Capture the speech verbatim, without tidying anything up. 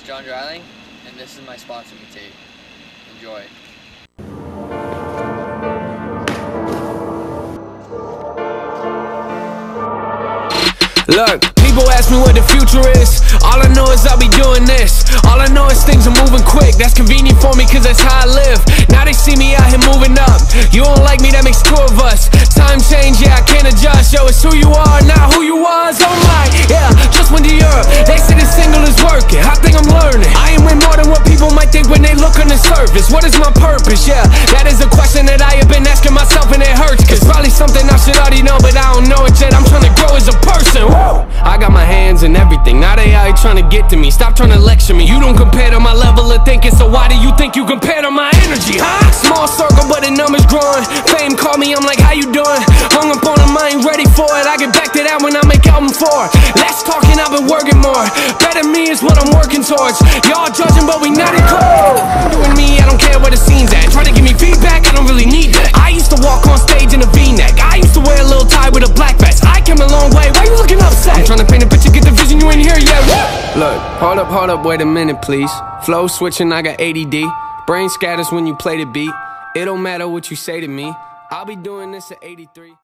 John Dreiling, and this is my sponsor me tape. Enjoy. Look, people ask me what the future is. All I know is I'll be doing this. All I know is things are moving quick. That's convenient for me cause that's how I live. Now they see me out here moving up. You don't like me, that makes two of us. Time change, yeah, I can't adjust. Yo, it's who you are, not who you was. Oh my, yeah, just went to Europe. They say this single is working, I think I'm learning. I am way more than what people might think when they look on the surface. What is my purpose? Yeah, that is a question that I have been asking myself, and it hurts. Cause probably something I should already know, but I don't know it yet. I'm trying to grow as a person. Whoa. I got my hands in everything, now they out here trying to get to me. Stop trying to lecture me, you don't compare to my level of thinking. So why do you think you compare to my energy, huh? Small circle but the numbers growing. Fame call me, I'm like, how you doing? Hung up on them, I ain't ready for it. I get back to that when I make album four. Less talking, I've been working more. Better me is what I'm working towards. Y'all judging but we not in court. Doing me, I don't care where the scene's at. Try to give me feedback, I don't really need that. I used to walk on stage in a V-neck. I used to wear a little tie with a black vest. I came a long way, why you looking upset? I'm trying to paint a picture, get the vision, you ain't here yet. Look, hold up, hold up, wait a minute please. Flow switching, I got A D D. Brain scatters when you play the beat. It don't matter what you say to me, I'll be doing this at eighty-three.